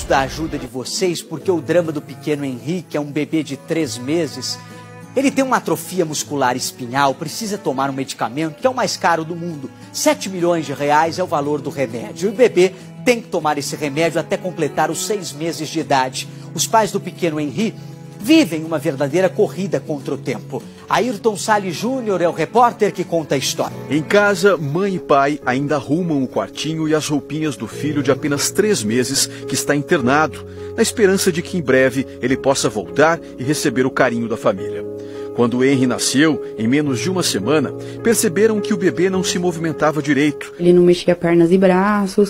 Preciso da ajuda de vocês porque o drama do pequeno Henrique é um bebê de 3 meses. Ele tem uma atrofia muscular espinhal, precisa tomar um medicamento que é o mais caro do mundo. 7 milhões de reais é o valor do remédio. E o bebê tem que tomar esse remédio até completar os 6 meses de idade. Os pais do pequeno Henrique vivem uma verdadeira corrida contra o tempo. Ayrton Salles Júnior é o repórter que conta a história. Em casa, mãe e pai ainda arrumam o quartinho e as roupinhas do filho de apenas 3 meses que está internado, na esperança de que em breve ele possa voltar e receber o carinho da família. Quando o Henry nasceu, em menos de uma semana, perceberam que o bebê não se movimentava direito. Ele não mexia pernas e braços,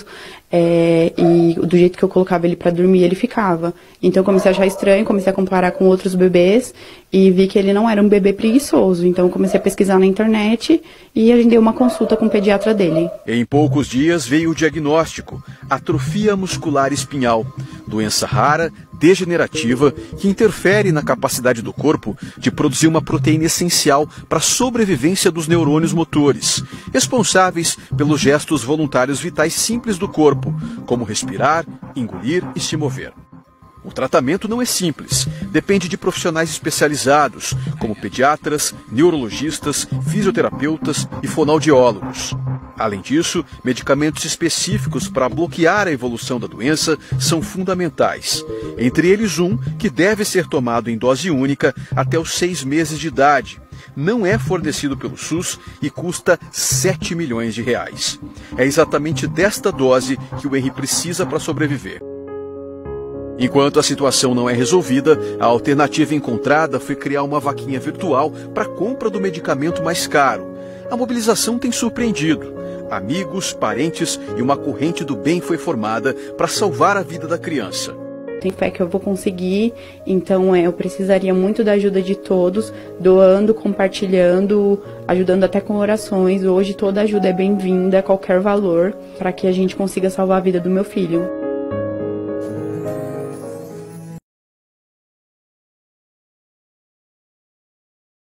e do jeito que eu colocava ele para dormir, ele ficava. Então eu comecei a achar estranho, comecei a comparar com outros bebês e vi que ele não era um bebê preguiçoso. Então eu comecei a pesquisar na internet e agendei uma consulta com o pediatra dele. Em poucos dias veio o diagnóstico: atrofia muscular espinhal, doença rara, degenerativa, que interfere na capacidade do corpo de produzir uma proteína essencial para a sobrevivência dos neurônios motores, responsáveis pelos gestos voluntários vitais simples do corpo, como respirar, engolir e se mover. O tratamento não é simples, depende de profissionais especializados, como pediatras, neurologistas, fisioterapeutas e fonoaudiólogos. Além disso, medicamentos específicos para bloquear a evolução da doença são fundamentais. Entre eles um que deve ser tomado em dose única até os 6 meses de idade. Não é fornecido pelo SUS e custa 7 milhões de reais. É exatamente desta dose que o Henry precisa para sobreviver. Enquanto a situação não é resolvida, a alternativa encontrada foi criar uma vaquinha virtual para a compra do medicamento mais caro. A mobilização tem surpreendido. Amigos, parentes e uma corrente do bem foi formada para salvar a vida da criança. Tenho fé que eu vou conseguir, então eu precisaria muito da ajuda de todos, doando, compartilhando, ajudando até com orações. Hoje toda ajuda é bem-vinda, qualquer valor, para que a gente consiga salvar a vida do meu filho.